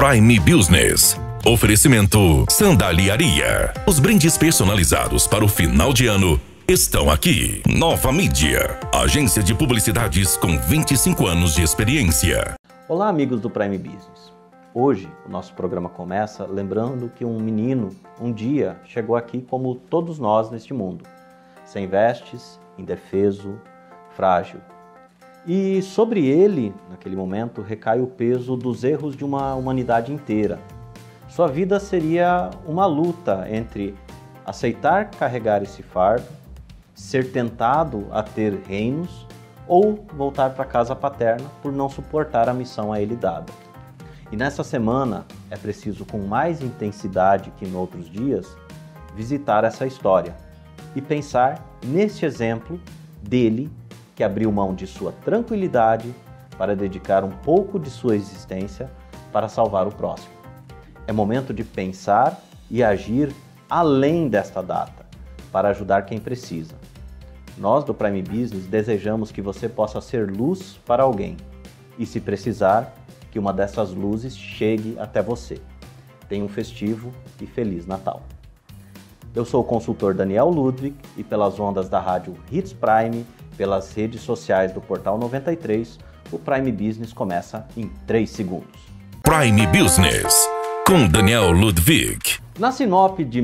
Prime Business. Oferecimento Sandaliaria. Os brindes personalizados para o final de ano estão aqui. Nova Mídia, agência de publicidades com 25 anos de experiência. Olá, amigos do Prime Business. Hoje o nosso programa começa lembrando que um menino um dia chegou aqui como todos nós neste mundo, sem vestes, indefeso, frágil. E sobre ele, naquele momento, recai o peso dos erros de uma humanidade inteira. Sua vida seria uma luta entre aceitar carregar esse fardo, ser tentado a ter reinos ou voltar para a casa paterna por não suportar a missão a ele dada. E nessa semana é preciso, com mais intensidade que em outros dias, visitar essa história e pensar neste exemplo dele que abriu mão de sua tranquilidade para dedicar um pouco de sua existência para salvar o próximo. É momento de pensar e agir além desta data, para ajudar quem precisa. Nós do Prime Business desejamos que você possa ser luz para alguém e, se precisar, que uma dessas luzes chegue até você. Tenha um festivo e Feliz Natal. Eu sou o consultor Daniel Ludwig e pelas ondas da rádio Hits Prime, pelas redes sociais do Portal 93, o Prime Business começa em 3 segundos. Prime Business, com Daniel Ludwig. Na Sinop de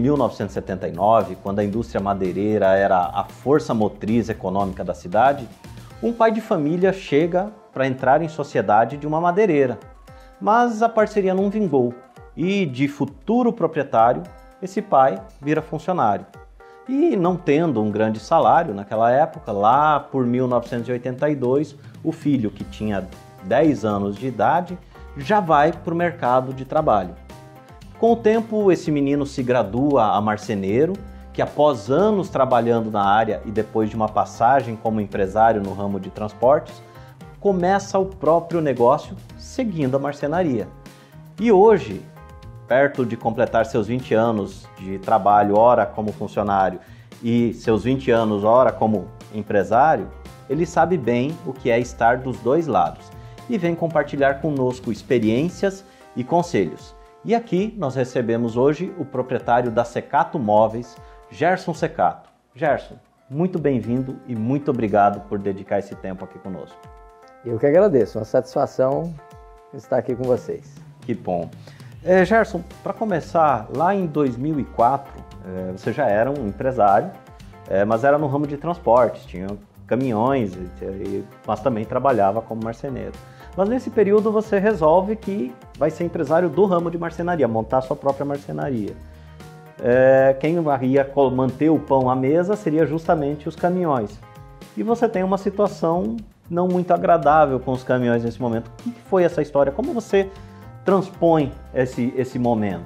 1979, quando a indústria madeireira era a força motriz econômica da cidade, um pai de família chega para entrar em sociedade de uma madeireira. Mas a parceria não vingou e, de futuro proprietário, esse pai vira funcionário. E não tendo um grande salário naquela época, lá por 1982, o filho, que tinha 10 anos de idade, já vai para o mercado de trabalho. Com o tempo, esse menino se gradua a marceneiro, que após anos trabalhando na área e depois de uma passagem como empresário no ramo de transportes, começa o próprio negócio seguindo a marcenaria. E hoje, perto de completar seus 20 anos de trabalho, ora como funcionário, e seus 20 anos, ora como empresário, ele sabe bem o que é estar dos dois lados e vem compartilhar conosco experiências e conselhos. E aqui nós recebemos hoje o proprietário da Secato Móveis, Gerson Secato. Gerson, muito bem-vindo e muito obrigado por dedicar esse tempo aqui conosco. Eu que agradeço, uma satisfação estar aqui com vocês. Que bom. Gerson, para começar, lá em 2004, você já era um empresário, mas era no ramo de transportes, tinha caminhões, mas também trabalhava como marceneiro. Mas nesse período você resolve que vai ser empresário do ramo de marcenaria, montar sua própria marcenaria. Quem ia manter o pão à mesa seria justamente os caminhões. E você tem uma situação não muito agradável com os caminhões nesse momento. O que foi essa história? Como você transpõe esse momento?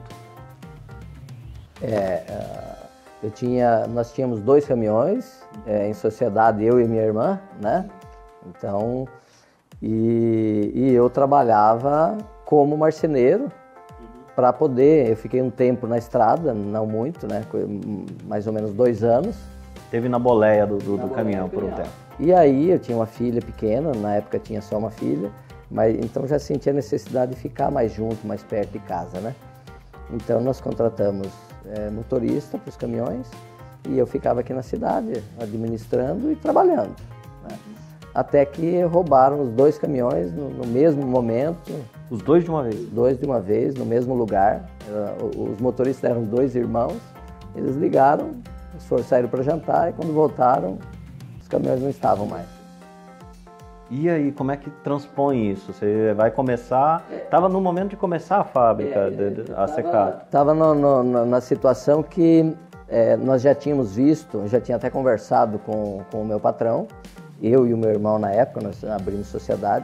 Nós tínhamos 2 caminhões em sociedade, eu e minha irmã, né? Então, e eu trabalhava como marceneiro para poder. Eu fiquei um tempo na estrada, não muito, né? Mais ou menos 2 anos. Teve na boleia do caminhão por um tempo. E aí eu tinha uma filha pequena, na época tinha só uma filha. Mas então já sentia a necessidade de ficar mais junto, mais perto de casa, né? Então nós contratamos motorista para os caminhões e eu ficava aqui na cidade administrando e trabalhando, né? Até que roubaram os 2 caminhões no mesmo momento. Os 2 de uma vez? 2 de uma vez, no mesmo lugar. Os motoristas eram 2 irmãos, eles ligaram, saíram para jantar e quando voltaram os caminhões não estavam mais. E aí, como é que transpõe isso? Você vai começar... Estava no momento de começar a fábrica, a Secato. Estava na situação que nós já tínhamos visto, já tinha até conversado com o meu patrão, eu e o meu irmão na época, nós abrimos sociedade,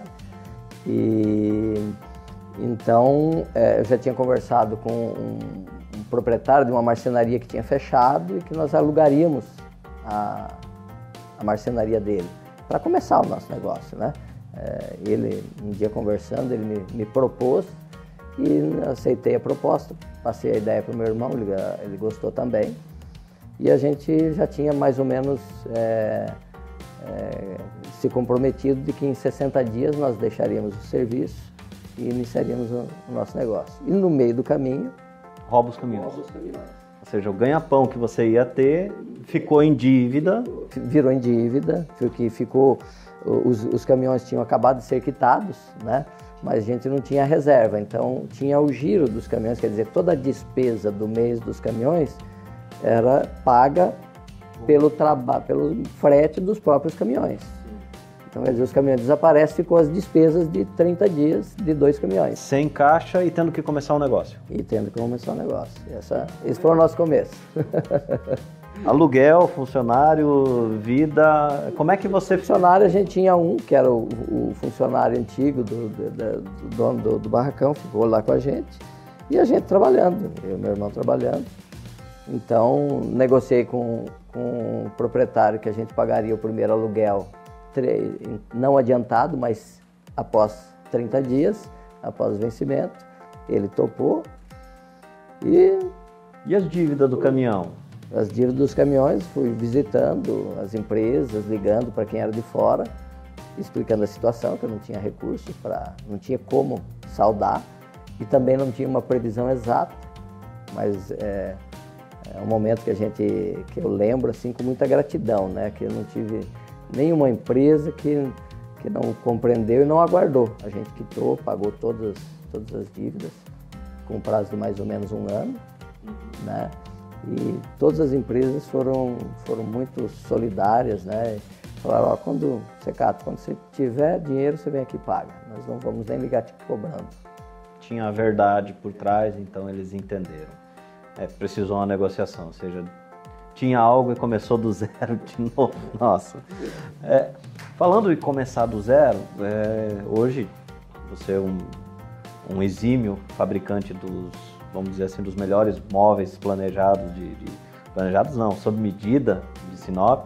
e então eu já tinha conversado com um proprietário de uma marcenaria que tinha fechado e que nós alugaríamos a marcenaria dele, para começar o nosso negócio, né? Ele, um dia conversando, ele me propôs e aceitei a proposta, passei a ideia para o meu irmão, ele gostou também. E a gente já tinha mais ou menos se comprometido de que em 60 dias nós deixaríamos o serviço e iniciaríamos o nosso negócio. E no meio do caminho... Rouba os caminhões. Ou seja, o ganha-pão que você ia ter ficou em dívida. Virou em dívida, porque ficou... Os caminhões tinham acabado de ser quitados, né? Mas a gente não tinha reserva, então tinha o giro dos caminhões, quer dizer, toda a despesa do mês dos caminhões era paga pelo frete dos próprios caminhões. Então, quer dizer, os caminhões desaparecem, ficou as despesas de 30 dias de 2 caminhões. Sem caixa e tendo que começar um negócio. E tendo que começar um negócio. Esse foi o nosso começo. Aluguel, funcionário, vida, como é que você... Funcionário, a gente tinha um, que era o funcionário antigo do dono do barracão, ficou lá com a gente, e a gente trabalhando, eu e meu irmão trabalhando. Então, negociei com o proprietário que a gente pagaria o primeiro aluguel, não adiantado, mas após 30 dias, após o vencimento, ele topou. E as dívidas do caminhão? As dívidas dos caminhões, fui visitando as empresas, ligando para quem era de fora, explicando a situação, que eu não tinha recursos, não tinha como saldar e também não tinha uma previsão exata, mas é um momento que eu lembro assim, com muita gratidão, né? Que eu não tive nenhuma empresa que não compreendeu e não aguardou. A gente quitou, pagou todas as dívidas com um prazo de mais ou menos um ano, né? E todas as empresas foram muito solidárias, né? Falaram, ó, quando você tiver dinheiro, você vem aqui e paga. Nós não vamos nem ligar te cobrando. Tinha a verdade por trás, então eles entenderam. Precisou uma negociação, ou seja, tinha algo e começou do zero de novo. Nossa. Falando em começar do zero, hoje você é um exímio fabricante vamos dizer assim, dos melhores móveis planejados, planejados não, sob medida de Sinop.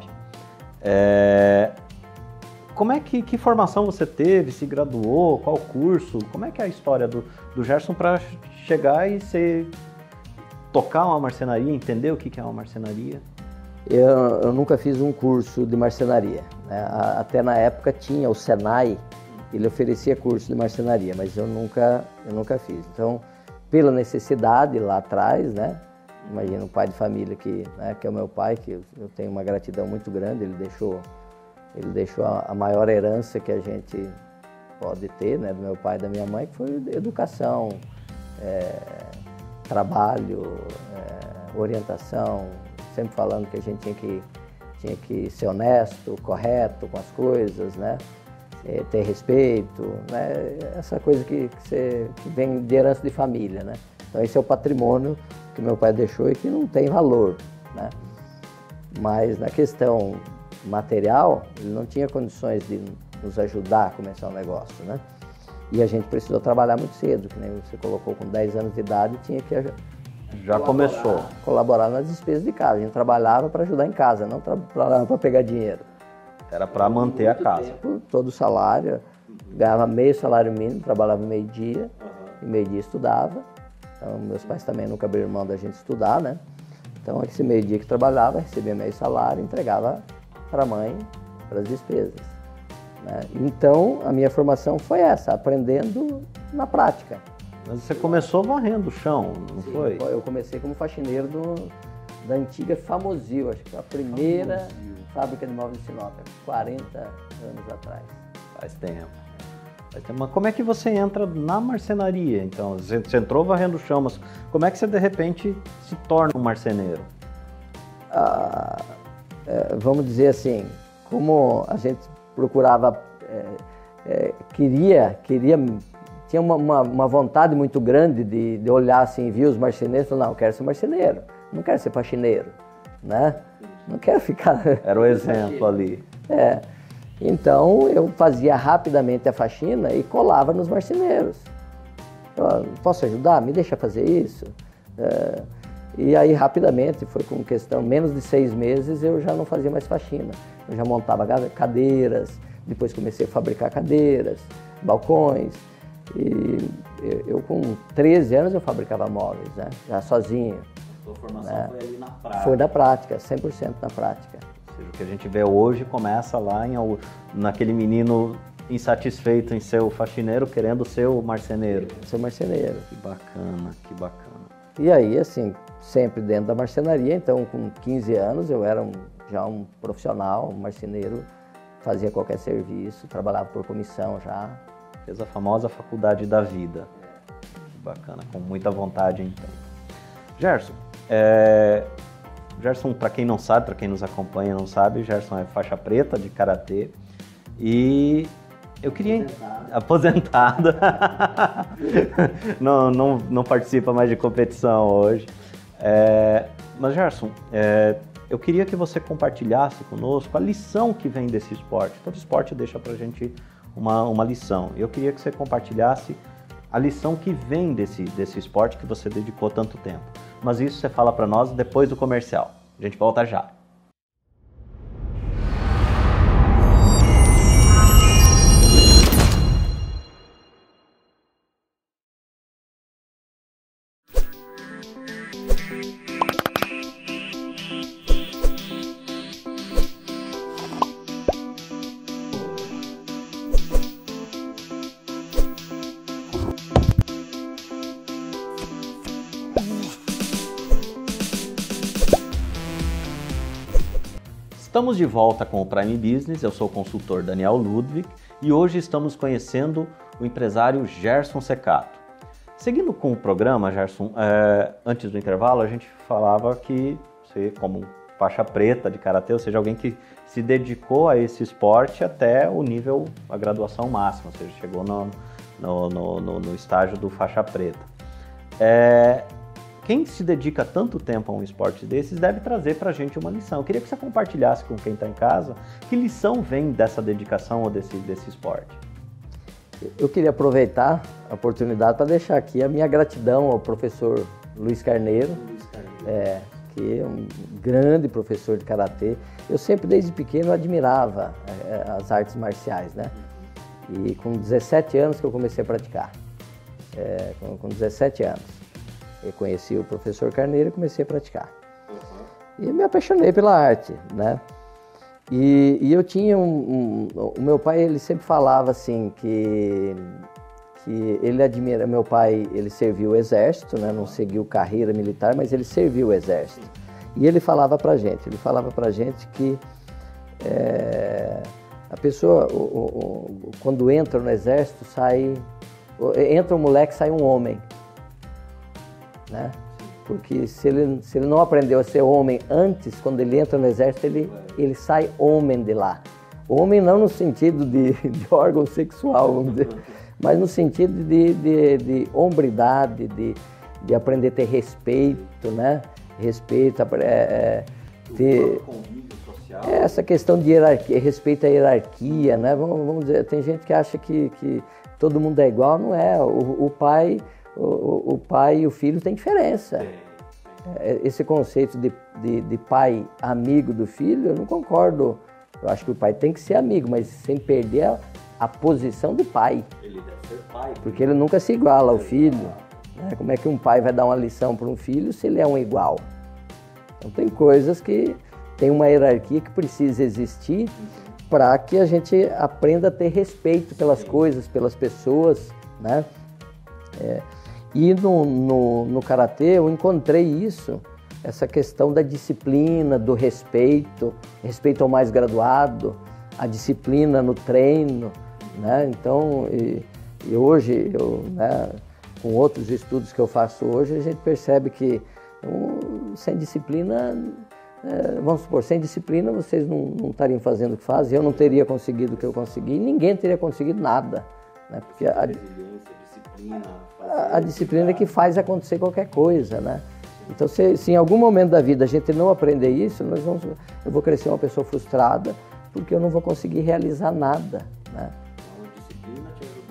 Como é que formação você teve? Se graduou? Qual curso? Como é que é a história do Gerson para chegar e tocar uma marcenaria, entender o que é uma marcenaria? Eu nunca fiz um curso de marcenaria, né? Até na época tinha o Senai, ele oferecia curso de marcenaria, mas eu nunca fiz. Então, pela necessidade lá atrás, né? Imagina um pai de família que é o meu pai, que eu tenho uma gratidão muito grande, ele deixou a maior herança que a gente pode ter, né? Do meu pai e da minha mãe, que foi educação, trabalho, orientação, sempre falando que a gente tinha que ser honesto, correto com as coisas, né? Ter respeito, né? Essa coisa que vem de herança de família, né? Então esse é o patrimônio que meu pai deixou e que não tem valor, né? Mas na questão material, ele não tinha condições de nos ajudar a começar um negócio, né? E a gente precisou trabalhar muito cedo, que nem você colocou, com 10 anos de idade, tinha que colaborar nas despesas de casa. A gente trabalhava para ajudar em casa, não trabalhava para pegar dinheiro. Era para manter a casa. Todo o salário, ganhava meio salário mínimo, trabalhava meio-dia, e meio-dia estudava. Então, meus pais também nunca abriram mão da gente estudar, né? Então, esse meio-dia que trabalhava, recebia meio salário, entregava para a mãe, para as despesas, né? Então, a minha formação foi essa, aprendendo na prática. Mas você começou varrendo o chão, não foi? Eu comecei como faxineiro da antiga Famozil, acho que foi a primeira fábrica de móveis de Sinop, 40 anos atrás. Faz tempo. Mas como é que você entra na marcenaria, então? Você entrou varrendo o chão, mas como é que você, de repente, se torna um marceneiro? Vamos dizer assim, como a gente procurava, tinha uma vontade muito grande de olhar assim, ver os marceneiros e falar, não, eu quero ser marceneiro, não quero ser faxineiro, né? Não quero ficar... Era o exemplo ali. Então, eu fazia rapidamente a faxina e colava nos marceneiros. Posso ajudar? Me deixa fazer isso? E aí, rapidamente, foi com questão, menos de 6 meses, eu já não fazia mais faxina. Eu já montava cadeiras, depois comecei a fabricar cadeiras, balcões. E eu com 13 anos, eu fabricava móveis, né? Já sozinho. A sua formação foi ali na prática? Foi na prática, 100% na prática. Ou seja, o que a gente vê hoje começa lá naquele menino insatisfeito em ser o faxineiro, querendo ser o marceneiro. Ser marceneiro. Que bacana, que bacana. E aí, assim, sempre dentro da marcenaria, então com 15 anos eu era já um profissional, um marceneiro, fazia qualquer serviço, trabalhava por comissão já. Fez a famosa faculdade da vida. Que bacana, com muita vontade então. Gerson, Gerson, para quem não sabe, para quem nos acompanha não sabe, Gerson é faixa preta de karatê e eu queria... Aposentado. não participa mais de competição hoje. Mas Gerson, eu queria que você compartilhasse conosco a lição que vem desse esporte. Todo esporte deixa pra gente uma lição. Eu queria que você compartilhasse a lição que vem desse esporte que você dedicou tanto tempo. Mas isso você fala para nós depois do comercial. A gente volta já. Estamos de volta com o Prime Business, eu sou o consultor Daniel Ludwig e hoje estamos conhecendo o empresário Gerson Secato. Seguindo com o programa, Gerson, antes do intervalo a gente falava que você, como faixa preta de karatê, ou seja, alguém que se dedicou a esse esporte até o nível, a graduação máxima, ou seja, chegou no estágio do faixa preta. Quem se dedica tanto tempo a um esporte desses deve trazer para a gente uma lição. Eu queria que você compartilhasse com quem está em casa que lição vem dessa dedicação ou desse esporte. Eu queria aproveitar a oportunidade para deixar aqui a minha gratidão ao professor Luiz Carneiro, que é um grande professor de karatê. Eu sempre, desde pequeno, admirava as artes marciais, né? E com 17 anos que eu comecei a praticar. Com 17 anos. Eu conheci o professor Carneiro e comecei a praticar. E me apaixonei pela arte, né? E eu tinha o meu pai, ele sempre falava assim que ele admira, meu pai, ele serviu o exército, né? Não seguiu carreira militar, mas ele serviu o exército. E ele falava pra gente que a pessoa, quando entra no exército, entra um moleque, sai um homem. Né? Porque se ele não aprendeu a ser homem antes, quando ele entra no exército, ele sai homem de lá. Homem não no sentido de órgão sexual, vamos dizer, mas no sentido de hombridade, de aprender a ter respeito, né? Respeito, ter essa questão de hierarquia, respeito à hierarquia, né? Vamos dizer, tem gente que acha que todo mundo é igual, não é. O pai e o filho tem diferença. Esse conceito de pai amigo do filho, eu não concordo. Eu acho que o pai tem que ser amigo, mas sem perder a posição de pai. Ele deve ser pai. Porque ele nunca se iguala ao filho. Né? Como é que um pai vai dar uma lição para um filho se ele é um igual? Então tem coisas que tem uma hierarquia que precisa existir para que a gente aprenda a ter respeito pelas coisas, pelas pessoas, né? E no karatê eu encontrei isso, essa questão da disciplina, do respeito ao mais graduado, a disciplina no treino, né? Então, e hoje, né, com outros estudos que eu faço hoje, a gente percebe que sem disciplina, vamos supor, sem disciplina vocês não estariam fazendo o que fazem, eu não teria conseguido o que eu consegui, ninguém teria conseguido nada, né? Porque a disciplina é que faz acontecer qualquer coisa, né? Então, se em algum momento da vida a gente não aprender isso, eu vou crescer uma pessoa frustrada, porque eu não vou conseguir realizar nada, né? Então, a disciplina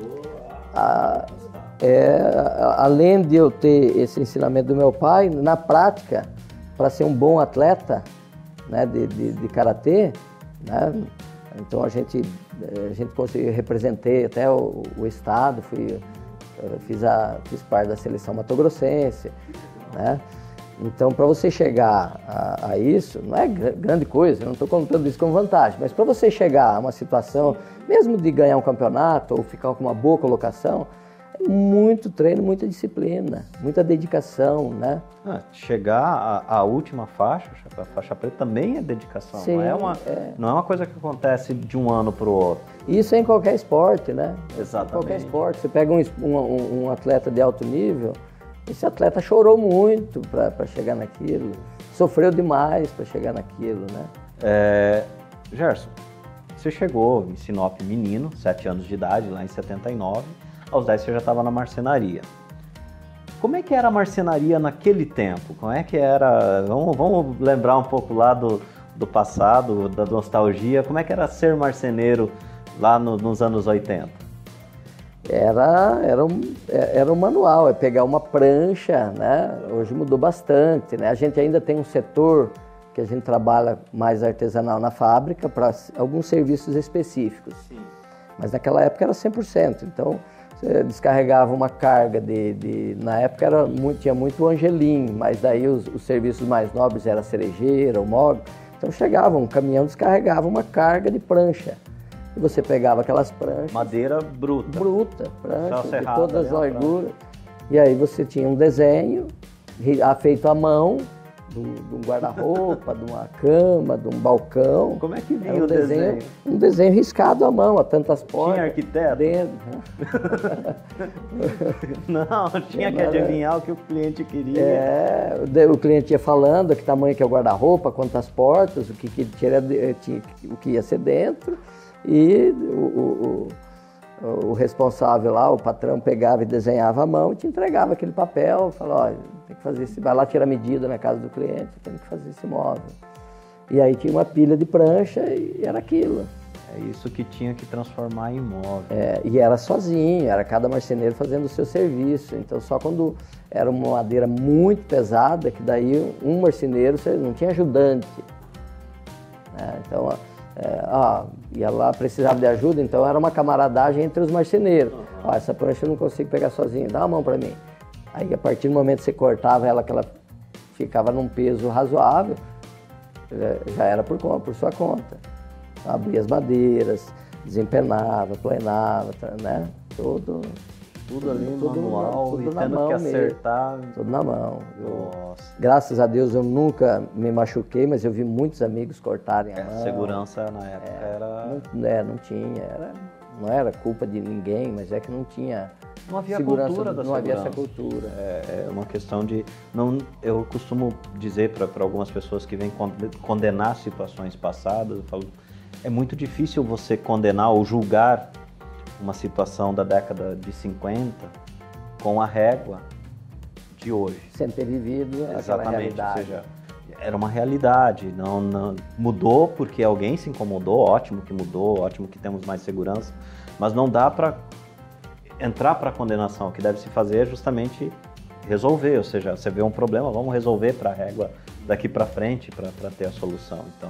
te ajudou além de eu ter esse ensinamento do meu pai, na prática, para ser um bom atleta, né, de karatê, né? Então a gente conseguiu, representei até o estado, fiz parte da seleção matogrossense, né? Então, para você chegar a isso, não é grande coisa, eu não estou contando isso como vantagem, mas para você chegar a uma situação, mesmo de ganhar um campeonato ou ficar com uma boa colocação, é muito treino, muita disciplina, muita dedicação, né? Chegar à última faixa, a faixa preta, também é dedicação. Sim, não é uma coisa que acontece de um ano para o outro. Isso é em qualquer esporte, né? Exatamente. Em qualquer esporte. Você pega um atleta de alto nível, esse atleta chorou muito para chegar naquilo, sofreu demais para chegar naquilo, né? Gerson, você chegou em Sinop menino, 7 anos de idade, lá em 79, aos 10 você já estava na marcenaria. Como é que era a marcenaria naquele tempo? Como é que era? Vamos lembrar um pouco lá do passado, da nostalgia. Como é que era ser marceneiro lá nos anos 80? Era um manual, é pegar uma prancha, né? Hoje mudou bastante, né? A gente ainda tem um setor que a gente trabalha mais artesanal na fábrica para alguns serviços específicos. Sim. Mas naquela época era 100%, então você descarregava uma carga na época tinha muito angelim, mas daí os serviços mais nobres era cerejeira, o mogno. Então chegava um caminhão, descarregava uma carga de prancha. E você pegava aquelas pranchas... Madeira bruta. Bruta, prancha, de serrada, todas as larguras. E aí você tinha um desenho feito à mão, de um guarda-roupa, de uma cama, de um balcão. Como é que vinha o desenho? Um desenho riscado à mão, a tantas portas. Tinha arquiteto? Não, tinha que adivinhar o que o cliente queria. O cliente ia falando que tamanho que é o guarda-roupa, quantas portas, o que ia ser dentro. E o responsável lá, o patrão, pegava e desenhava à mão e te entregava aquele papel, falava, olha, tem que fazer vai lá tirar medida na casa do cliente, tem que fazer esse móvel. E aí tinha uma pilha de prancha e era aquilo. É isso que tinha que transformar em móvel. E era sozinho, era cada marceneiro fazendo o seu serviço. Então só quando era uma madeira muito pesada, que daí um marceneiro, você não tinha ajudante. Então... ia lá, precisava de ajuda, então era uma camaradagem entre os marceneiros. Essa prancha eu não consigo pegar sozinho, dá a mão para mim. Aí a partir do momento que você cortava ela, que ela ficava num peso razoável, já era por sua conta. Abria as madeiras, desempenava, planava, né? Tudo ali no manual, tudo na mão, que acertar. Tudo na mão. Nossa. Graças a Deus eu nunca me machuquei, mas eu vi muitos amigos cortarem a mão. Segurança na época era... Não tinha, não era culpa de ninguém, mas é que não tinha... Não havia segurança, cultura da não segurança. Havia essa cultura. É uma questão de... eu costumo dizer para algumas pessoas que vêm condenar situações passadas, eu falo, é muito difícil você condenar ou julgar uma situação da década de 50 com a régua de hoje. Sem ter vivido aquela realidade. Ou seja, era uma realidade, não mudou porque alguém se incomodou, ótimo que mudou, ótimo que temos mais segurança, mas não dá para entrar para a condenação. O que deve se fazer é justamente resolver, ou seja, você vê um problema, vamos resolver para a régua daqui para frente para ter a solução. Então,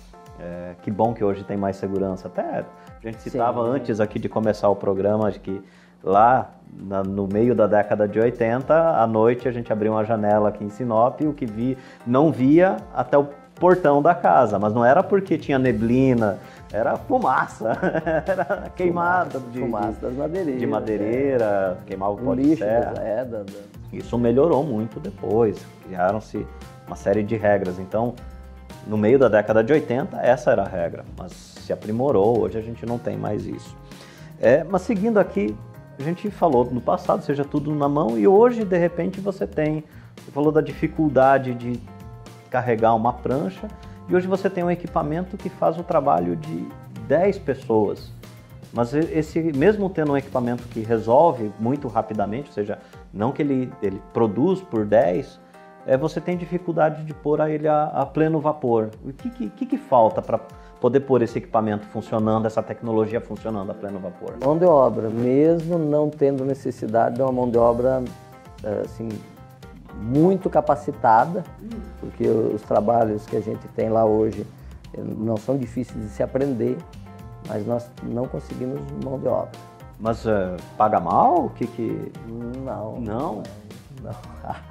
que bom que hoje tem mais segurança. Até a gente citava antes aqui de começar o programa de que lá no meio da década de 80, à noite a gente abria uma janela aqui em Sinop e o que não via até o portão da casa, mas não era porque tinha neblina, era fumaça, era queimada fumaça das madeireiras. De madeireira, queimava o pó de serra. Isso melhorou muito depois, criaram-se uma série de regras. Então, no meio da década de 80, essa era a regra, mas se aprimorou, hoje a gente não tem mais isso. Mas seguindo aqui, a gente falou no passado, seja tudo na mão, e hoje, de repente, você falou da dificuldade de carregar uma prancha, e hoje você tem um equipamento que faz o trabalho de 10 pessoas. Mas mesmo tendo um equipamento que resolve muito rapidamente, ou seja, não que ele produz por 10, você tem dificuldade de pôr ele a pleno vapor. O que falta para poder pôr esse equipamento funcionando, essa tecnologia funcionando a pleno vapor? Mão de obra, mesmo não tendo necessidade de uma mão de obra assim, muito capacitada, porque os trabalhos que a gente tem lá hoje não são difíceis de se aprender, mas nós não conseguimos mão de obra. Mas paga mal? Não.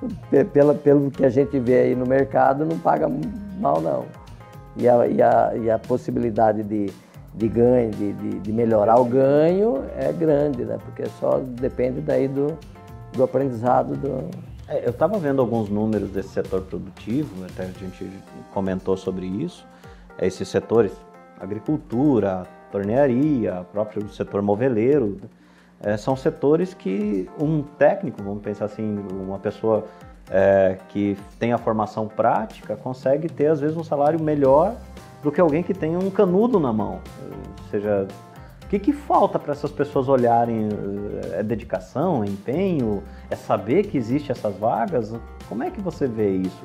pelo que a gente vê aí no mercado, não paga mal, não. E a possibilidade de ganho, de melhorar o ganho é grande, né? Porque só depende daí do aprendizado Eu estava vendo alguns números desse setor produtivo, até a gente comentou sobre isso. Esses setores, agricultura, tornearia, próprio setor moveleiro, são setores que um técnico, vamos pensar assim, uma pessoa que tem a formação prática, consegue ter às vezes um salário melhor do que alguém que tem um canudo na mão. Ou seja, o que falta para essas pessoas olharem? É dedicação, é empenho, é saber que existem essas vagas? Como é que você vê isso?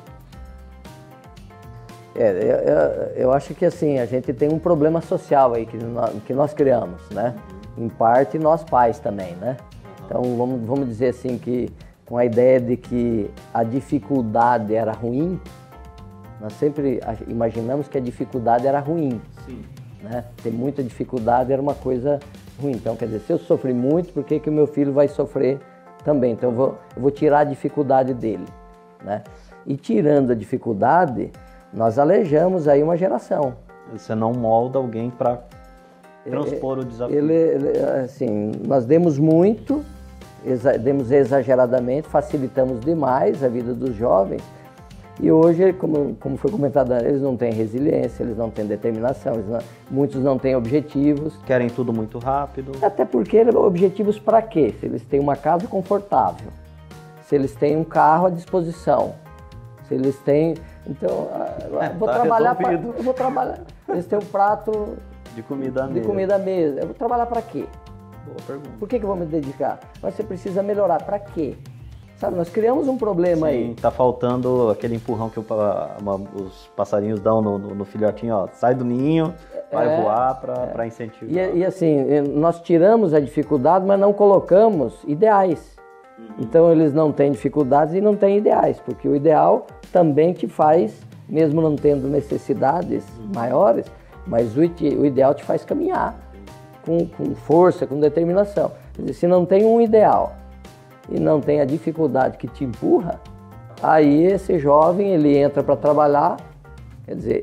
Eu acho que assim, a gente tem um problema social aí que nós criamos, né? Em parte nós pais também, né? Então vamos dizer assim que com a ideia de que a dificuldade era ruim, nós sempre imaginamos que a dificuldade era ruim. Sim. Né? Ter muita dificuldade era uma coisa ruim. Então, quer dizer, se eu sofri muito, por que o meu filho vai sofrer também? Então, eu vou tirar a dificuldade dele. Né? E tirando a dificuldade, nós alejamos aí uma geração. Você não molda alguém para transpor o desafio. Assim, nós demos muito, demos exageradamente, facilitamos demais a vida dos jovens. E hoje, como foi comentado, eles não têm resiliência, eles não têm determinação, muitos não têm objetivos. Querem tudo muito rápido. Até porque objetivos para quê? Se eles têm uma casa confortável, se eles têm um carro à disposição, se eles têm... Então, eu vou trabalhar. Eles têm um prato de comida à mesa. Eu vou trabalhar para quê? Boa pergunta. Por que eu vou me dedicar? Mas você precisa melhorar. Para quê? Sabe, nós criamos um problema aí. Sim, tá faltando aquele empurrão que os passarinhos dão no filhotinho, ó, sai do ninho, vai voar para incentivar. E assim, nós tiramos a dificuldade, mas não colocamos ideais. Então eles não têm dificuldades e não têm ideais, porque o ideal também te faz, mesmo não tendo necessidades maiores, mas o ideal te faz caminhar com força, com determinação. Quer dizer, se não tem um ideal e não tem a dificuldade que te empurra, aí esse jovem, ele entra para trabalhar, quer dizer,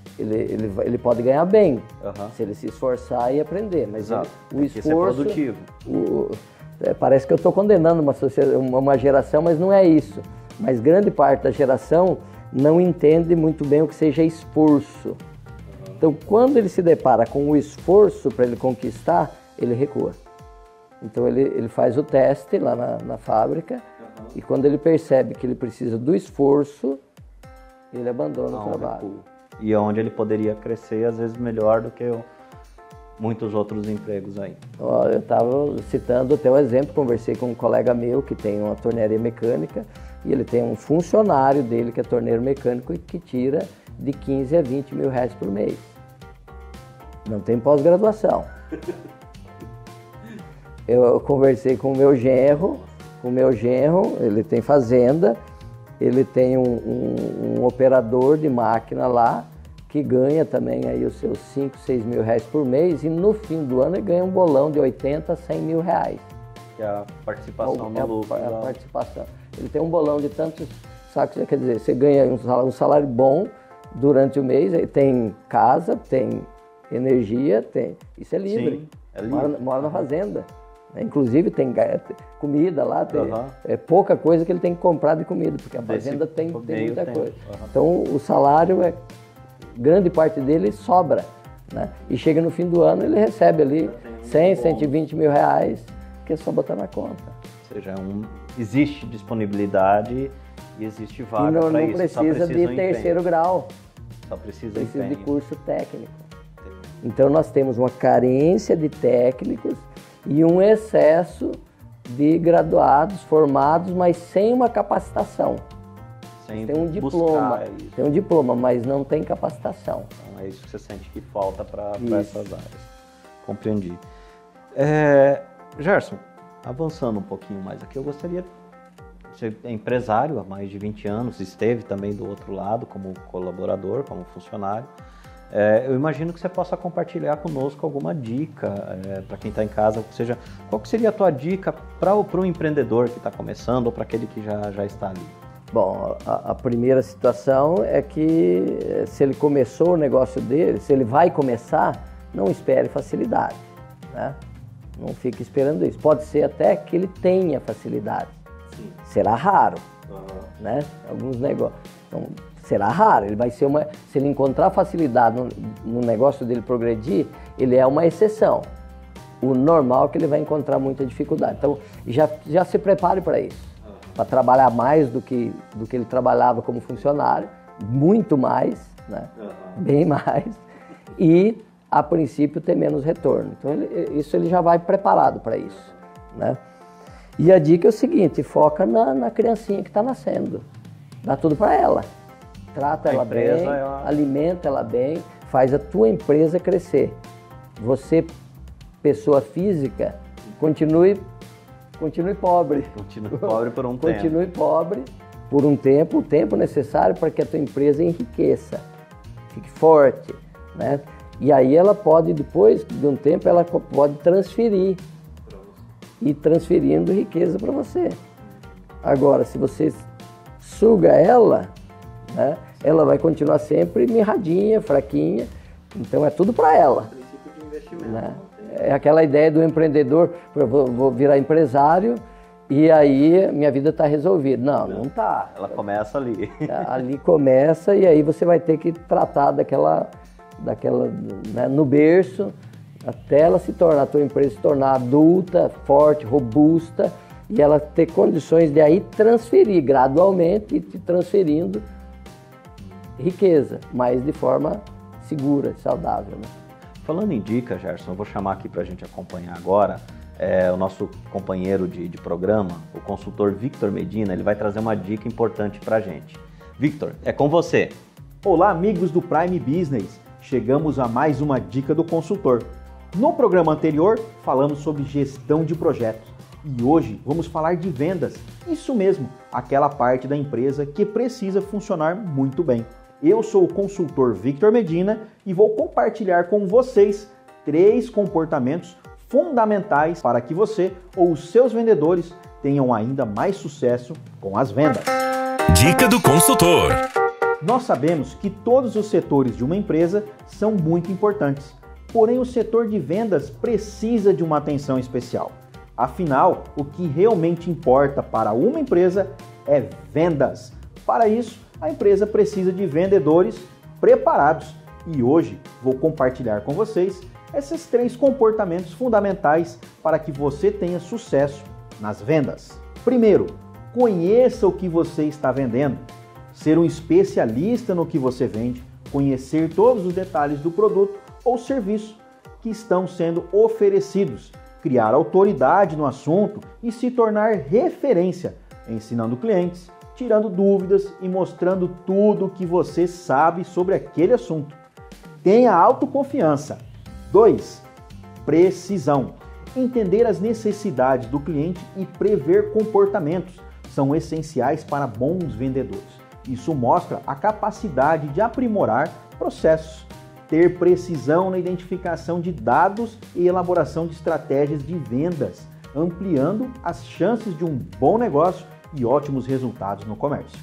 ele pode ganhar bem, se ele se esforçar e aprender, mas o esforço... Ser produtivo. Parece que eu estou condenando uma geração, mas não é isso. Mas grande parte da geração não entende muito bem o que seja esforço. Então, quando ele se depara com o esforço para ele conquistar, ele recua. Então ele faz o teste lá na fábrica e quando ele percebe que ele precisa do esforço, ele abandona o trabalho. E onde ele poderia crescer, às vezes, melhor do que muitos outros empregos aí. Eu estava citando até um exemplo, conversei com um colega meu que tem uma tornearia mecânica e ele tem um funcionário dele que é torneiro mecânico e que tira de 15 a 20 mil reais por mês. Não tem pós-graduação. Eu conversei com o meu genro, ele tem fazenda, ele tem um operador de máquina lá, que ganha também aí os seus 5, 6 mil reais por mês, e no fim do ano ele ganha um bolão de 80, 100 mil reais. Que é a participação no lucro. É a participação. Ele tem um bolão de tantos sacos, quer dizer, você ganha um salário bom durante o mês, tem casa, tem energia, isso é livre. Sim, é livre. Mora na fazenda. Inclusive tem comida lá, é pouca coisa que ele tem que comprar de comida, porque a fazenda tem muita coisa. Então o salário, grande parte dele sobra, né? E chega no fim do ano ele recebe ali 100, 120 mil reais, que é só botar na conta. Ou seja, existe disponibilidade e existe vaga para isso. Não precisa de terceiro grau, só precisa de curso técnico. Então nós temos uma carência de técnicos e um excesso de graduados, formados, mas sem uma capacitação. Tem um diploma, mas não tem capacitação. Então é isso que você sente que falta para essas áreas. Compreendi. Gerson, avançando um pouquinho mais aqui, eu gostaria... Você é empresário há mais de 20 anos, esteve também do outro lado como colaborador, como funcionário. Eu imagino que você possa compartilhar conosco alguma dica para quem está em casa, ou seja, qual que seria a tua dica para o empreendedor que está começando ou para aquele que já está ali? Bom, a primeira situação é que se ele começou o negócio dele, se ele vai começar, não espere facilidade, né? Não fique esperando isso. Pode ser até que ele tenha facilidade. Sim. Será raro, né? Alguns negócios. Então, será raro. Ele vai ser se ele encontrar facilidade no negócio dele progredir, ele é uma exceção. O normal é que ele vai encontrar muita dificuldade. Então, já se prepare para isso. Para trabalhar mais do que ele trabalhava como funcionário, muito mais, né? Bem mais. E, a princípio, ter menos retorno. Então, ele já vai preparado para isso, né? E a dica é o seguinte, foca na criancinha que está nascendo. Dá tudo para ela. Trata ela bem, alimenta ela bem, faz a tua empresa crescer. Você, pessoa física, continue pobre. Continue pobre por um tempo. Continue pobre por um tempo, o tempo necessário para que a tua empresa enriqueça, fique forte, né? E aí ela pode, depois de um tempo, ela pode transferir. E transferindo riqueza para você. Agora, se você suga ela, né, ela vai continuar sempre mirradinha, fraquinha. Então é tudo para ela. Princípio de investimento. Né? É aquela ideia do empreendedor, vou virar empresário e aí minha vida está resolvida. Não está. Ela começa ali. Ali começa e aí você vai ter que tratar daquela né, no berço, até ela a tua empresa se tornar adulta, forte, robusta, e ela ter condições de aí transferir gradualmente e te transferindo riqueza, mas de forma segura, saudável, né? Falando em dica, Gerson, eu vou chamar aqui para a gente acompanhar agora o nosso companheiro de programa, o consultor Victor Medina. Ele vai trazer uma dica importante para a gente. Victor, é com você. Olá, amigos do Prime Business. Chegamos a mais uma dica do consultor. No programa anterior, falamos sobre gestão de projetos e hoje vamos falar de vendas. Isso mesmo, aquela parte da empresa que precisa funcionar muito bem. Eu sou o consultor Victor Medina e vou compartilhar com vocês 3 comportamentos fundamentais para que você ou os seus vendedores tenham ainda mais sucesso com as vendas. Dica do consultor. Nós sabemos que todos os setores de uma empresa são muito importantes. Porém, o setor de vendas precisa de uma atenção especial. Afinal, o que realmente importa para uma empresa é vendas. Para isso, a empresa precisa de vendedores preparados. E hoje vou compartilhar com vocês esses 3 comportamentos fundamentais para que você tenha sucesso nas vendas. Primeiro, conheça o que você está vendendo. Ser um especialista no que você vende, conhecer todos os detalhes do produto ou serviço que estão sendo oferecidos, criar autoridade no assunto e se tornar referência, ensinando clientes, tirando dúvidas e mostrando tudo o que você sabe sobre aquele assunto. Tenha autoconfiança. 2. Precisão. Entender as necessidades do cliente e prever comportamentos são essenciais para bons vendedores. Isso mostra a capacidade de aprimorar processos, ter precisão na identificação de dados e elaboração de estratégias de vendas, ampliando as chances de um bom negócio e ótimos resultados no comércio.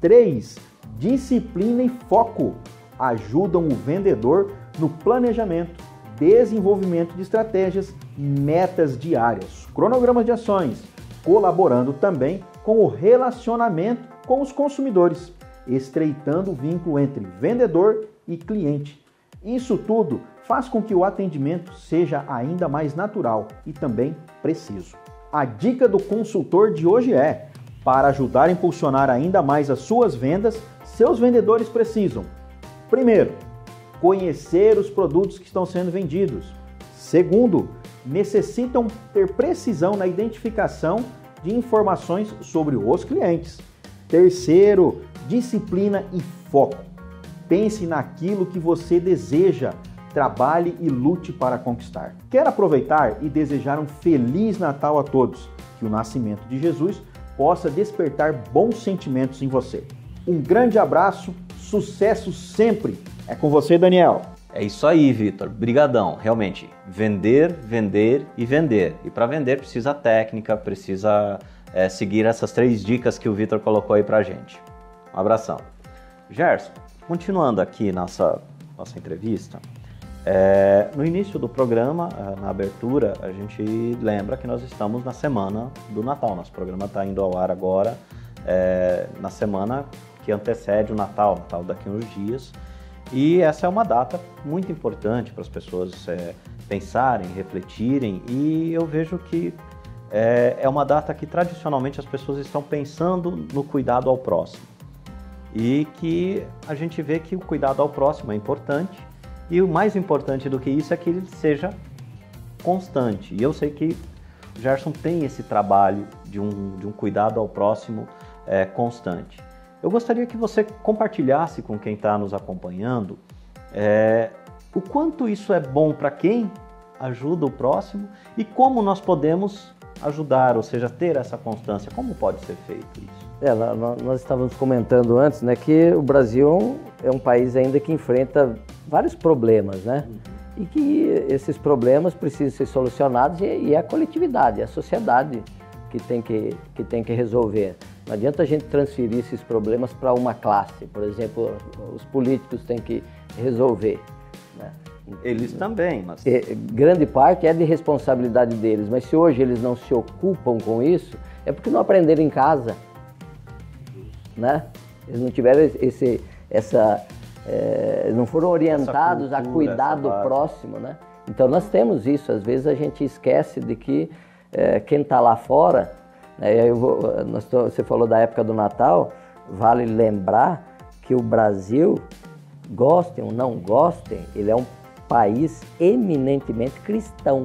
3. Disciplina e foco ajudam o vendedor no planejamento, desenvolvimento de estratégias, metas diárias, cronogramas de ações, colaborando também com o relacionamento com os consumidores, estreitando o vínculo entre vendedor e cliente. Isso tudo faz com que o atendimento seja ainda mais natural e também preciso. A dica do consultor de hoje é: para ajudar a impulsionar ainda mais as suas vendas, seus vendedores precisam, primeiro, conhecer os produtos que estão sendo vendidos. Segundo, necessitam ter precisão na identificação de informações sobre os clientes. Terceiro, disciplina e foco. Pense naquilo que você deseja, trabalhe e lute para conquistar. Quero aproveitar e desejar um Feliz Natal a todos, que o nascimento de Jesus possa despertar bons sentimentos em você. Um grande abraço, sucesso sempre! É com você, Daniel! É isso aí, Vitor. Brigadão. Realmente, vender, vender e vender. E para vender precisa técnica, precisa seguir essas 3 dicas que o Vitor colocou aí pra gente. Um abração. Gerson, continuando aqui nossa entrevista, no início do programa, na abertura, a gente lembra que nós estamos na semana do Natal. Nosso programa está indo ao ar agora, na semana que antecede o Natal daqui a uns dias. E essa é uma data muito importante para as pessoas pensarem, refletirem, e eu vejo que é uma data que tradicionalmente as pessoas estão pensando no cuidado ao próximo. E que a gente vê que o cuidado ao próximo é importante, e o mais importante do que isso é que ele seja constante. E eu sei que o Gerson tem esse trabalho de um cuidado ao próximo constante. Eu gostaria que você compartilhasse com quem está nos acompanhando o quanto isso é bom para quem ajuda o próximo e como nós podemos ajudar, ou seja, ter essa constância. Como pode ser feito isso? Nós estávamos comentando antes, né, que o Brasil é um país ainda que enfrenta vários problemas, né? E que esses problemas precisam ser solucionados e é a coletividade, é a sociedade que tem que resolver. Não adianta a gente transferir esses problemas para uma classe. Por exemplo, os políticos têm que resolver, né? Eles também, mas... Grande parte é de responsabilidade deles, mas se hoje eles não se ocupam com isso, é porque não aprenderam em casa, né? Eles não tiveram não foram orientados a cuidar do próximo, né? Então nós temos isso. Às vezes a gente esquece de que quem está lá fora, né, você falou da época do Natal, vale lembrar que o Brasil, gostem ou não gostem, ele é um país eminentemente cristão.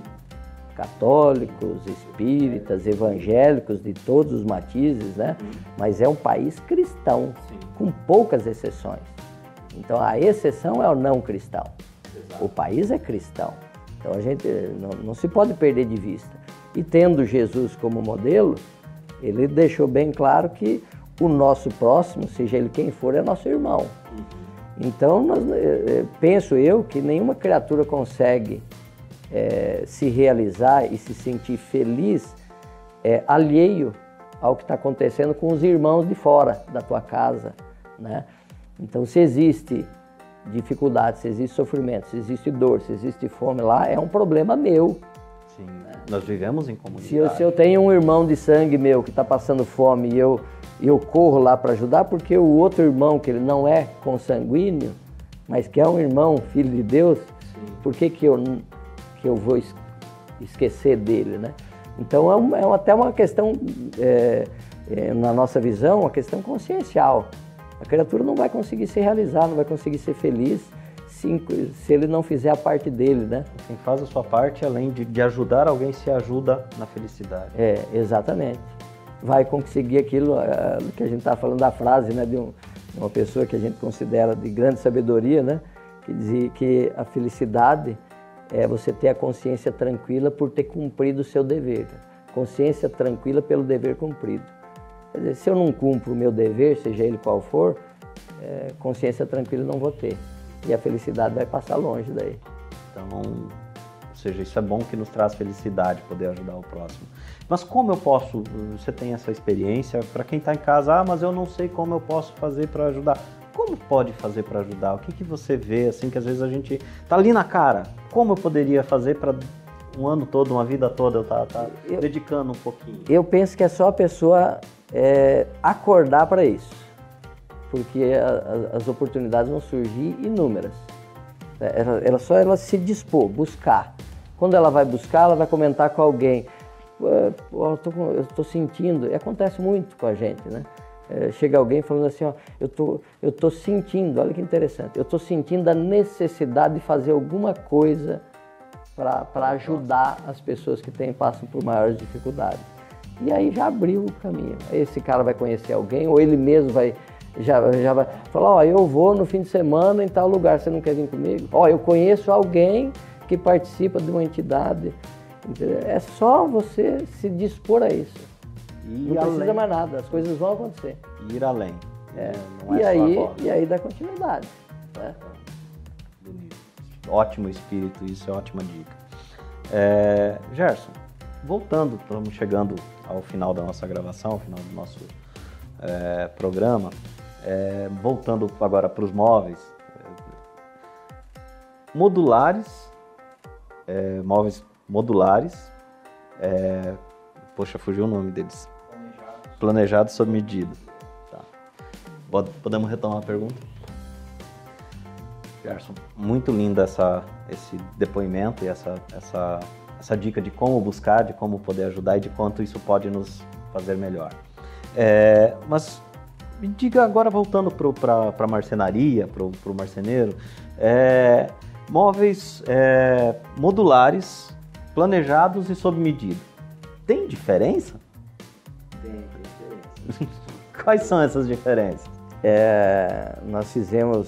Católicos, espíritas, evangélicos, de todos os matizes, né? Mas é um país cristão, com poucas exceções. Então a exceção é o não cristão. Exato. O país é cristão. Então a gente não se pode perder de vista. E tendo Jesus como modelo, ele deixou bem claro que o nosso próximo, seja ele quem for, é nosso irmão. Então penso eu que nenhuma criatura consegue se realizar e se sentir feliz alheio ao que está acontecendo com os irmãos de fora da tua casa, né? Então, se existe dificuldade, se existe sofrimento, se existe dor, se existe fome lá, é um problema meu. Sim, né? Nós vivemos em comunidade. Se eu tenho um irmão de sangue meu que está passando fome e eu corro lá para ajudar, porque o outro irmão, que ele não é consanguíneo, mas que é um irmão, filho de Deus, sim, por que eu vou esquecer dele, né? Então até uma questão, na nossa visão, uma questão consciencial. A criatura não vai conseguir se realizar, não vai conseguir ser feliz se ele não fizer a parte dele, né? Quem faz a sua parte, além de ajudar alguém, se ajuda na felicidade. Exatamente. Vai conseguir aquilo que a gente está falando da frase, né, de uma pessoa que a gente considera de grande sabedoria, né? Que dizia que a felicidade é você ter a consciência tranquila por ter cumprido o seu dever. Consciência tranquila pelo dever cumprido. Quer dizer, se eu não cumpro o meu dever, seja ele qual for, consciência tranquila não vou ter. E a felicidade vai passar longe daí. Então, ou seja, isso é bom que nos traz felicidade, poder ajudar o próximo. Mas como eu posso, você tem essa experiência, para quem está em casa, mas eu não sei como eu posso fazer para ajudar. Como pode fazer para ajudar? O que você vê, assim, que às vezes a gente está ali na cara? Como eu poderia fazer para um ano todo, uma vida toda, eu estar dedicando um pouquinho? Eu penso que é só a pessoa acordar para isso, porque as oportunidades vão surgir inúmeras. Ela se dispor, buscar. Quando ela vai buscar, ela vai comentar com alguém. Eu estou sentindo, e acontece muito com a gente, né? Chega alguém falando assim, ó, eu tô sentindo, olha que interessante, eu estou sentindo a necessidade de fazer alguma coisa para ajudar as pessoas que passam por maiores dificuldades. E aí já abriu o caminho. Esse cara vai conhecer alguém, ou ele mesmo já vai falar, ó, eu vou no fim de semana em tal lugar, você não quer vir comigo? Ó, eu conheço alguém que participa de uma entidade. É só você se dispor a isso. Não precisa mais nada, as coisas vão acontecer. Ir além. Não é só agora. E aí dá continuidade. Né? bonito. Ótimo espírito, isso é ótima dica. Gerson, voltando, estamos chegando ao final da nossa gravação, ao final do nosso programa, voltando agora para os móveis, móveis modulares, poxa, fugiu o nome deles. Planejados sob medida. Tá. Podemos retomar a pergunta? Gerson, muito linda esse depoimento e essa dica de como buscar, de como poder ajudar e de quanto isso pode nos fazer melhor. Mas me diga agora, voltando para a marcenaria, para o marceneiro, móveis modulares, planejados e sob medida. Tem diferença? Tem diferença. Quais são essas diferenças? Nós fizemos,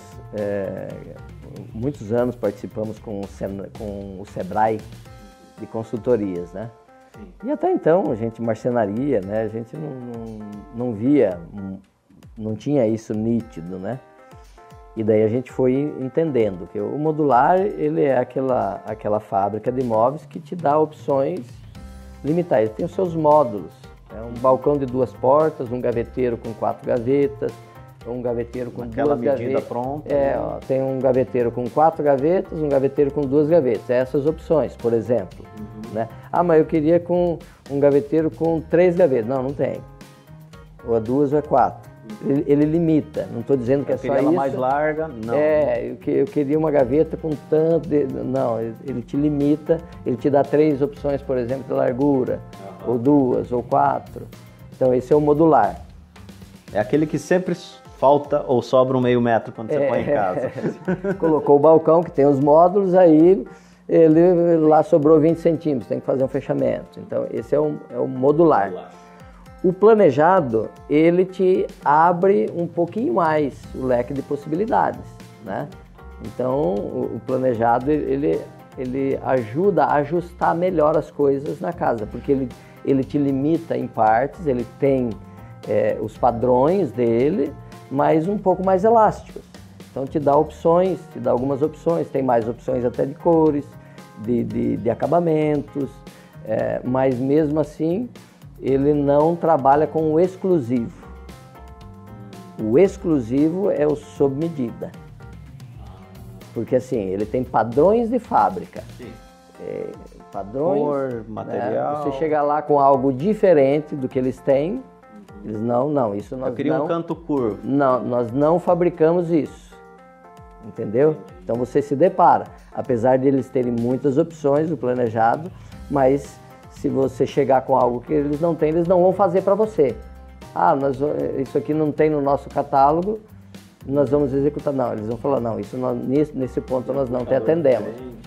muitos anos participamos com o Sebrae de consultorias, né? Sim. E até então, a gente marcenaria, né? A gente não via, não tinha isso nítido, né? E daí a gente foi entendendo que o modular, ele é aquela fábrica de móveis que te dá opções limitadas. Ele tem os seus módulos, um balcão de 2 portas, um gaveteiro com 4 gavetas, um gaveteiro com 2 gavetas. Medida pronta. Tem um gaveteiro com 4 gavetas, um gaveteiro com 2 gavetas. Essas opções, por exemplo. Né? Mas eu queria com um gaveteiro com 3 gavetas. Não tem. Ou 2 ou 4. Ele limita, não estou dizendo que é só isso. Eu queria ela mais larga, não. Eu queria uma gaveta com tanto Não, ele te limita, ele te dá 3 opções, por exemplo, de largura, ou 2, ou 4. Então esse é o modular. É aquele que sempre falta ou sobra um meio metro quando você põe em casa. Colocou o balcão, que tem os módulos, aí lá sobrou 20 centímetros, tem que fazer um fechamento. Então esse é o modular. O planejado, ele te abre um pouquinho mais o leque de possibilidades, né? Então, o planejado, ele ajuda a ajustar melhor as coisas na casa, porque ele te limita em partes, ele tem os padrões dele, mas um pouco mais elásticos. Então, te dá algumas opções, tem mais opções até de cores, de acabamentos, mas mesmo assim, ele não trabalha com o exclusivo. O exclusivo é o sob medida. Porque assim, ele tem padrões de fábrica. Sim. Padrões. Cor, material. Você chega lá com algo diferente do que eles têm, eles não, isso nós não... Eu queria um canto curvo. Não, nós não fabricamos isso. Entendeu? Então você se depara. Apesar de eles terem muitas opções do planejado, mas se você chegar com algo que eles não têm, eles não vão fazer para você. Isso aqui não tem no nosso catálogo, nós vamos executar. Não, eles vão falar, não, nesse ponto nós não te atendemos.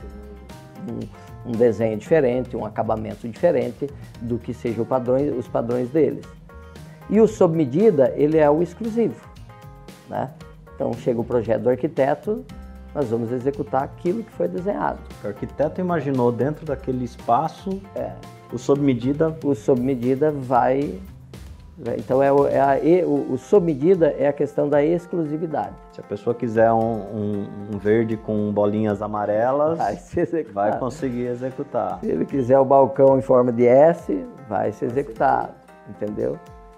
Um desenho diferente, um acabamento diferente do que seja os padrões deles. E o sob medida, ele é o exclusivo, né? Então chega o projeto do arquiteto, nós vamos executar aquilo que foi desenhado. O arquiteto imaginou dentro daquele espaço, o sob medida... O sob medida vai... Então o sob medida é a questão da exclusividade. Se a pessoa quiser um verde com bolinhas amarelas, vai conseguir executar. Se ele quiser o balcão em forma de S, vai ser executado, entendeu?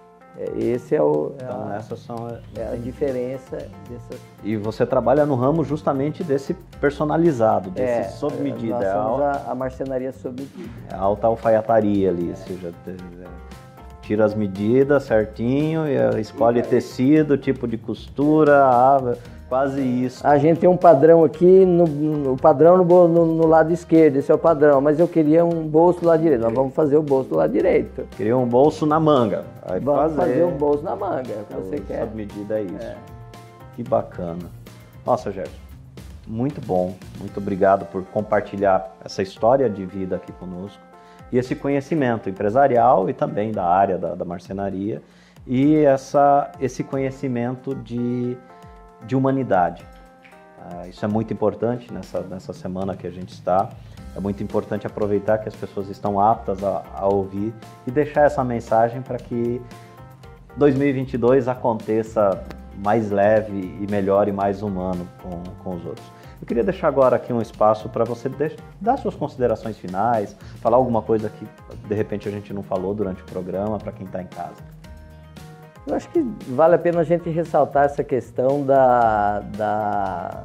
Então essas são a diferença dessas. E você trabalha no ramo justamente desse personalizado, desse sob medida. Nós somos a marcenaria sob medida. É a alta alfaiataria ali, ou seja, tira as medidas certinho, escolhe tecido, tipo de costura, quase isso. A gente tem um padrão aqui, o padrão no lado esquerdo, esse é o padrão, mas eu queria um bolso do lado direito. Nós vamos fazer o bolso do lado direito. Queria um bolso na manga. Vamos fazer o bolso na manga, é o que você quer. Sob medida é isso. Que bacana. Nossa, Gerson, muito bom. Muito obrigado por compartilhar essa história de vida aqui conosco. E esse conhecimento empresarial e também da área da marcenaria e esse conhecimento de humanidade. Isso é muito importante nessa semana que a gente está. É muito importante aproveitar que as pessoas estão aptas a ouvir e deixar essa mensagem para que 2022 aconteça mais leve e melhor e mais humano com os outros. Eu queria deixar agora aqui um espaço para você dar suas considerações finais, falar alguma coisa que de repente a gente não falou durante o programa para quem está em casa. Eu acho que vale a pena a gente ressaltar essa questão da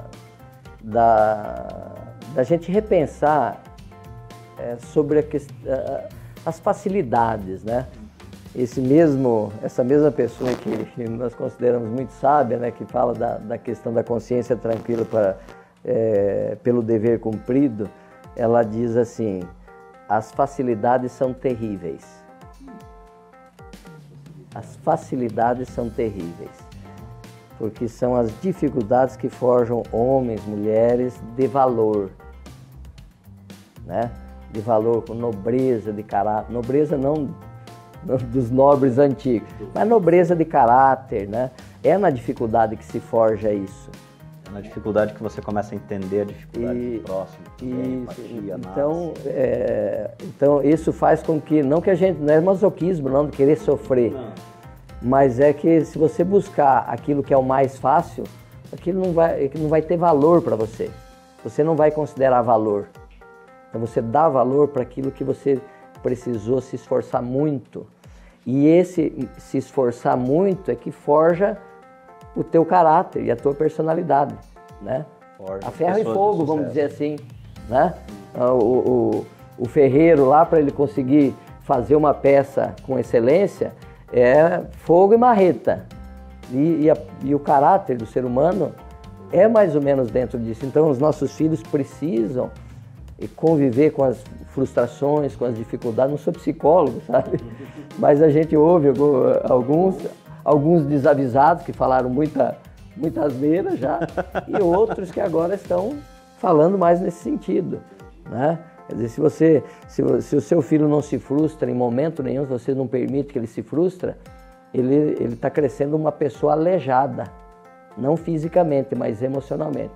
gente repensar sobre as facilidades, né? Essa mesma pessoa que nós consideramos muito sábia, né, que fala da questão da consciência tranquila pelo dever cumprido, ela diz assim: as facilidades são terríveis. As facilidades são terríveis, porque são as dificuldades que forjam homens, mulheres de valor, né? De valor, com nobreza de caráter, nobreza não dos nobres antigos, mas nobreza de caráter, né? É na dificuldade que se forja isso. É na dificuldade que você começa a entender a dificuldade do próximo, empatia, então isso faz com que, não é masoquismo não, de querer sofrer, não. Mas é que se você buscar aquilo que é o mais fácil, aquilo não vai ter valor para você. Você não vai considerar valor. Então você dá valor para aquilo que você precisou se esforçar muito. E esse se esforçar muito é que forja o teu caráter e a tua personalidade, né? A ferro e fogo, vamos dizer assim, né? O ferreiro lá, para ele conseguir fazer uma peça com excelência, é fogo e marreta. E o caráter do ser humano é mais ou menos dentro disso. Então os nossos filhos precisam conviver com as frustrações, com as dificuldades. Não sou psicólogo, sabe? Mas a gente ouve alguns desavisados que falaram muita asneira já, e outros que agora estão falando mais nesse sentido, né? Quer dizer, se o seu filho não se frustra em momento nenhum, se você não permite que ele se frustre, ele está crescendo uma pessoa aleijada, não fisicamente, mas emocionalmente.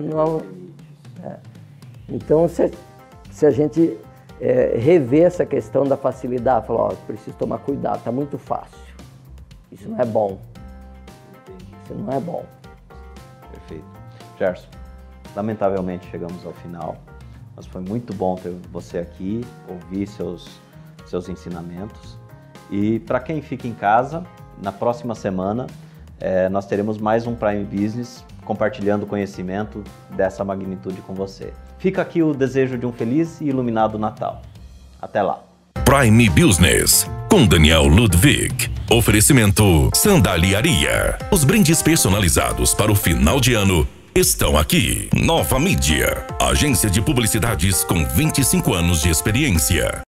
Então, se a gente rever essa questão da facilidade, falar, preciso tomar cuidado, está muito fácil. Isso não é bom. Isso não é bom. Perfeito. Gerson, lamentavelmente chegamos ao final, mas foi muito bom ter você aqui, ouvir seus ensinamentos. E para quem fica em casa, na próxima semana nós teremos mais um Prime Business compartilhando conhecimento dessa magnitude com você. Fica aqui o desejo de um feliz e iluminado Natal. Até lá. Prime Business, com Daniel Ludwig. Oferecimento Sandaliaria. Os brindes personalizados para o final de ano estão aqui. Nova Mídia, agência de publicidades com 25 anos de experiência.